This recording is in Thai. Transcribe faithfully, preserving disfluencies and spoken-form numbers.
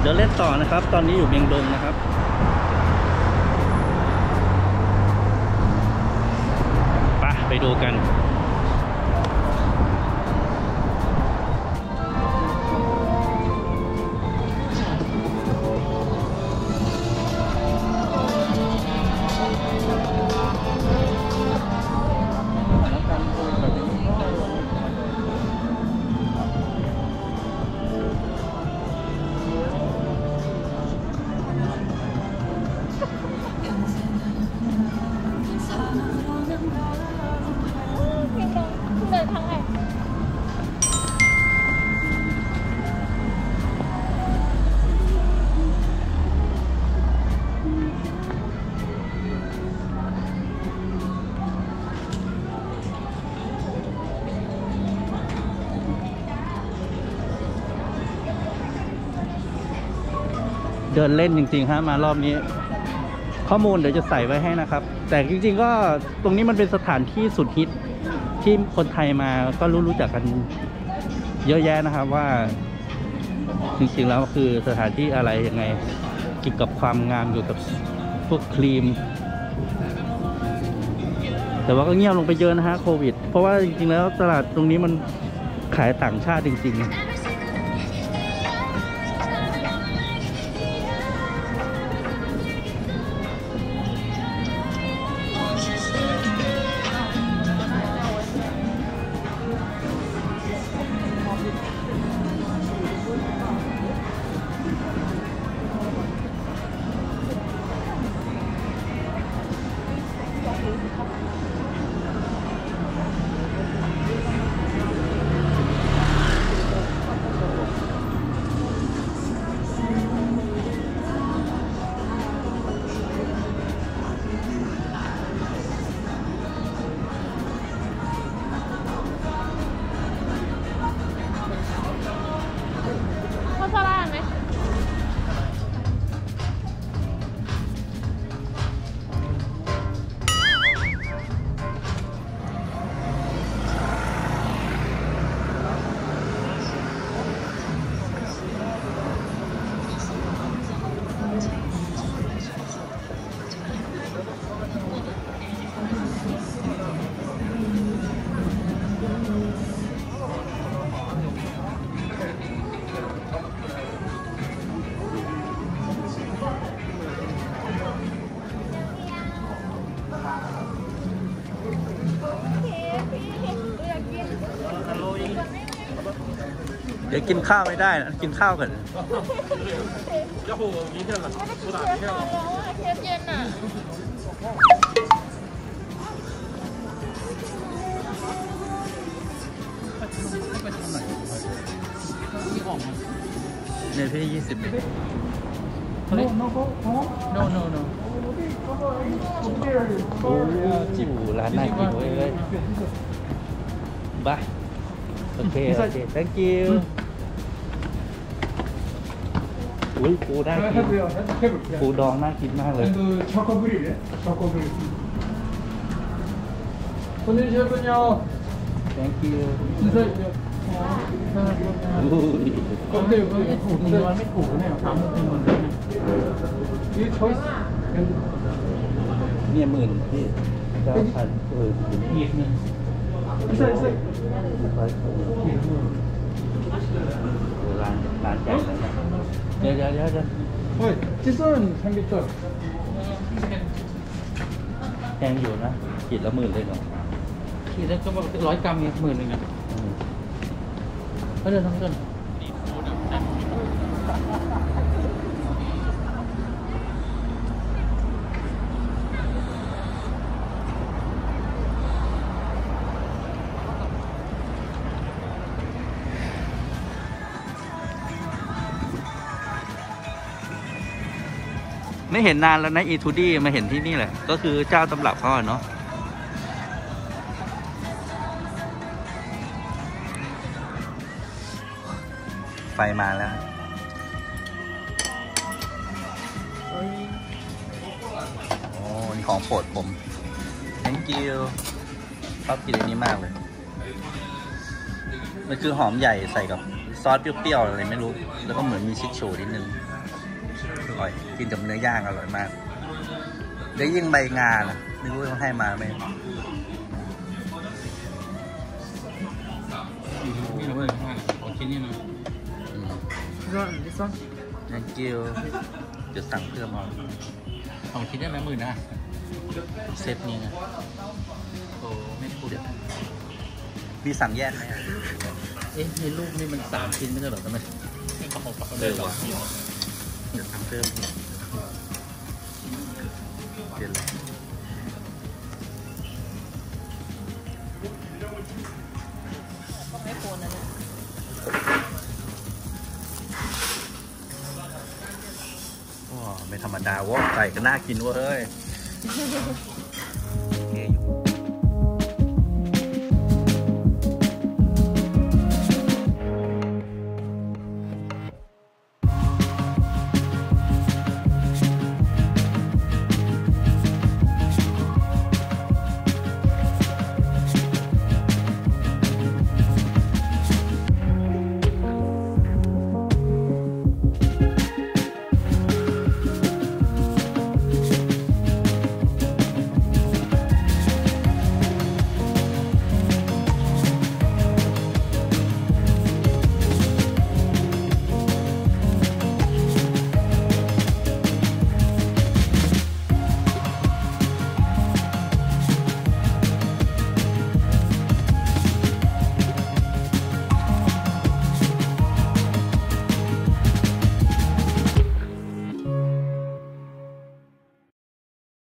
ดินเล่นต่อนะครับตอนนี้อยู่เมียงดงนะครับไปไปดูกันเดินเล่นจริงๆฮะมารอบนี้ข้อมูลเดี๋ยวจะใส่ไว้ให้นะครับแต่จริงๆก็ตรงนี้มันเป็นสถานที่สุดฮิตที่คนไทยมาก็รู้รู้จักกันเยอะแยะนะครับว่าจริงๆแล้วคือสถานที่อะไรยังไงเกี่ยวกับความงามเกี่ยวกับพวกครีมแต่ว่าก็เงียบลงไปเยอะนะฮะโควิดเพราะว่าจริงๆแล้วตลาดตรงนี้มันขายต่างชาติจริงๆเดี๋ยวกินข้าวไม่ได้นะกินข้าวก่อนไม่ได้กินเชฟนานแล้วอ่ะเชฟเย็นอ่ะเนี่ยพี่ยี่สิบ No, no, no, no, no, no. โอ้จิ๋วร้านน่ากินเว้ยบ้าโอเคโอเค thank you อุ้ยปูน่ากินปูดองน่ากินมากเลย And choco grill, choco grill. 오늘 셰프요. thank you อุ้ย 근데 왜ถูกมันไม่ถูกเนี่ยถามมันเป็นหมื่นเลยเนี่ย 이 초이스. เนี่ยหมื่นพี่เก้าพันเอออีกหนึ่ง 있어, 있어. ร้านร้านใหญ่เลยนะเดี๋ยวเดี๋ยวเดี๋ยว 어이, 찌선 삼겹살. แพงอยู่นะขีดละหมื่นเลยเหรอขีดแล้วก็ร้อยกรัมเนี่ยหมื่นหนึ่งอ่ะเขาเดินทั้งต้นไม่เห็นนานแล้วนะอีทูดี้มาเห็นที่นี่แหละก็คือเจ้าตำรับเขาเนาะไฟมาแล้วโอ้นี่ของโปรดผม thank you ชอบกินอันนี้มากเลยมันคือหอมใหญ่ใส่กับซอสเปรี้ยวๆอะไรไม่รู้แล้วก็เหมือนมีชิคโชนิดนึงร่อยกินกับเนื้อย่างอร่อยมากได้ยิ่งใบงานะไม่รู้เขาให้มาไหมนี่เราเพิ่มมากขอชิ้นนี้หน่อย This one, this one. thank you จะสั่งเพิ่มเอาสองชิ้นได้ไหมหมื่นนะเซตนี้ไงโอ้ไม่พูดมีสั่งแยกไหมเอ๊ะในรูปนี่มันสามชิ้นไม่ใช่เหรอทำไมไม่เขาบอกเขาเลยหรอเดี๋ยวสั่งเพิ่มอีกเดี๋ยวเลยก็ไม่ควรนะเนี่ยว้าไม่ธรรมดาเว่าไก่ก็น่ากินเว้ย